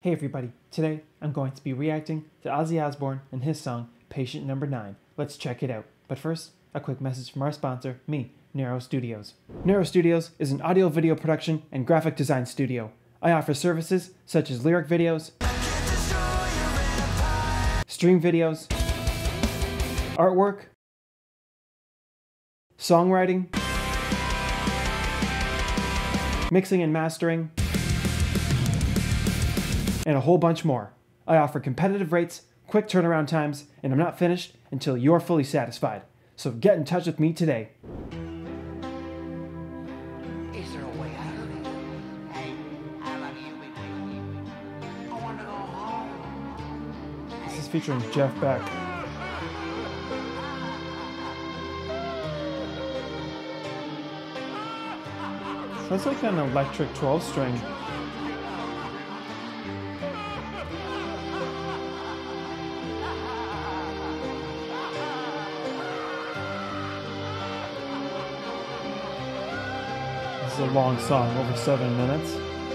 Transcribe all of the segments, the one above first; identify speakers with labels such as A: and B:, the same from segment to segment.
A: Hey everybody, today I'm going to be reacting to Ozzy Osbourne and his song Patient Number 9. Let's check it out. But first, a quick message from our sponsor, me, Nero Studios. Nero Studios is an audio-video production and graphic design studio. I offer services such as lyric videos, stream videos, artwork, songwriting, mixing and mastering, and a whole bunch more. I offer competitive rates, quick turnaround times, and I'm not finished until you're fully satisfied. So get in touch with me today.
B: Is there a way out of it? Hey, I love you, baby. I want to go home.
A: This is featuring Jeff Beck. Sounds like an electric 12-string. This is a long song, over 7 minutes.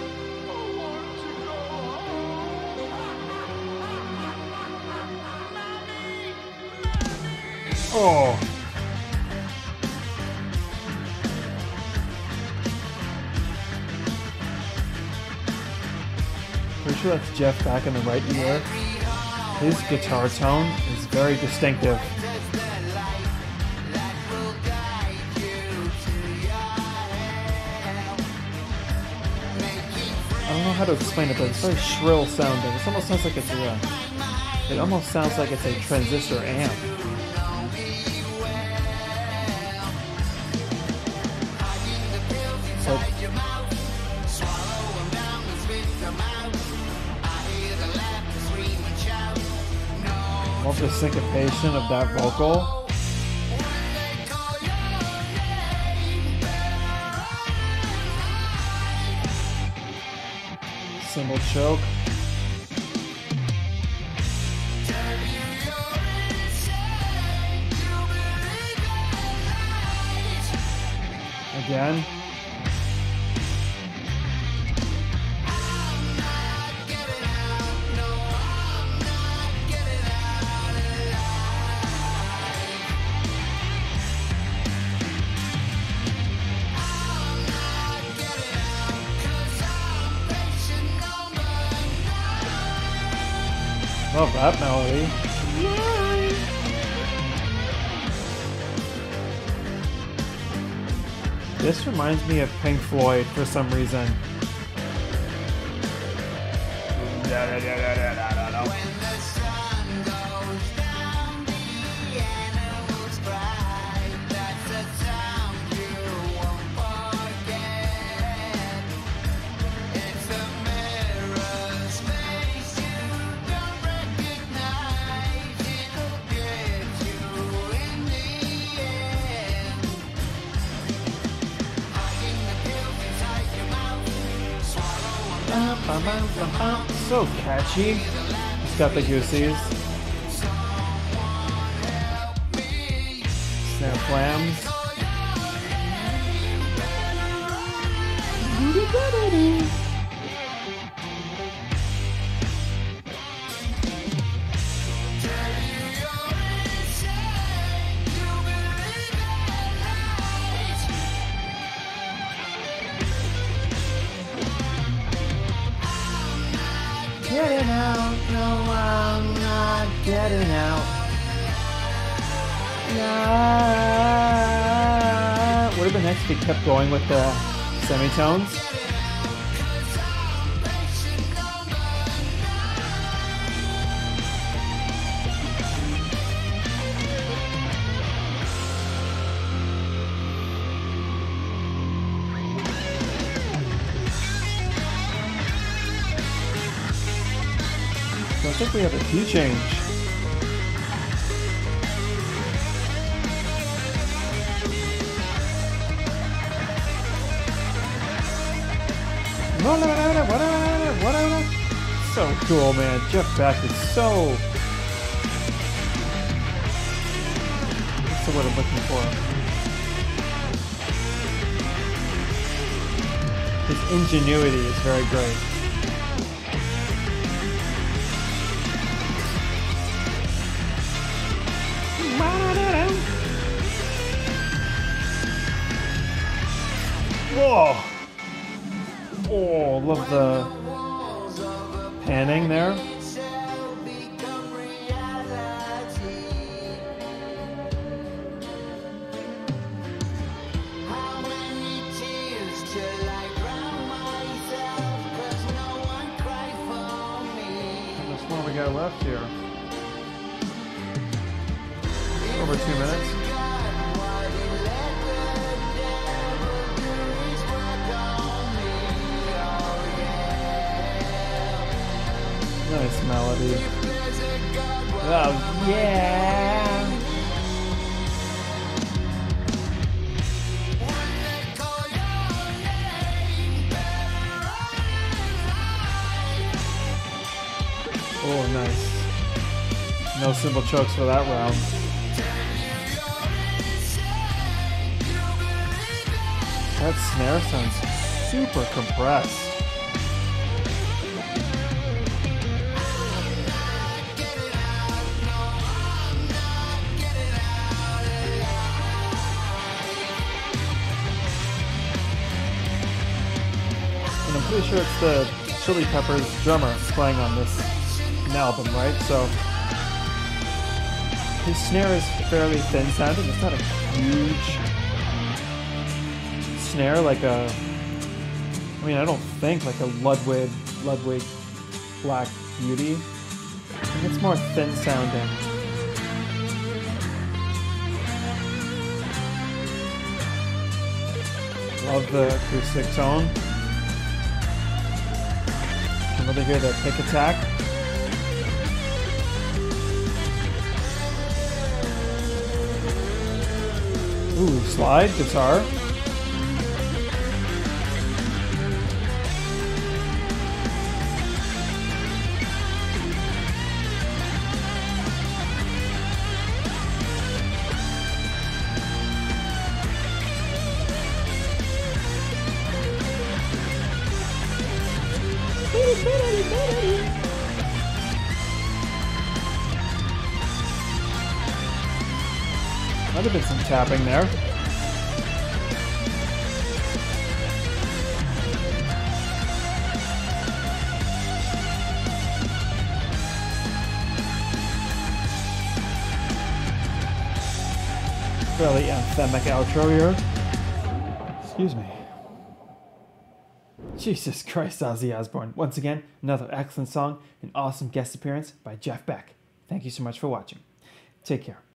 A: Oh! Pretty sure that's Jeff Beck in the right ear. His guitar tone is very distinctive. I don't know how to explain it, but it's very shrill sounding. It almost sounds like it's it almost sounds like it's a transistor amp. So, love the syncopation of that vocal. Cymbal choke. Again. Love that melody. This reminds me of Pink Floyd for some reason. So catchy. It's got the goosies. Snare flams. Getting out, no, I'm not getting out. Would have been nice if we kept going with the semitones. I think we have a key change. So cool, man. Jeff Beck is so... That's the word I'm looking for. His ingenuity is very great. love the panning there. What do we got left here? Over 2 minutes. Nice melody. Oh yeah! Oh, nice. No cymbal chokes for that round. That snare sounds super compressed. And I'm pretty sure it's the Chili Peppers drummer playing on this album, right? So his snare is fairly thin sounding. It's not a huge snare like a, I mean, I don't think like a Ludwig Black Beauty. I think it's more thin sounding. Love the acoustic tone. You can really hear the pick attack. Ooh, slide guitar. Might have been some tapping there. Fairly anthemic outro here. Excuse me. Jesus Christ, Ozzy Osbourne. Once again, another excellent song, an awesome guest appearance by Jeff Beck. Thank you so much for watching. Take care.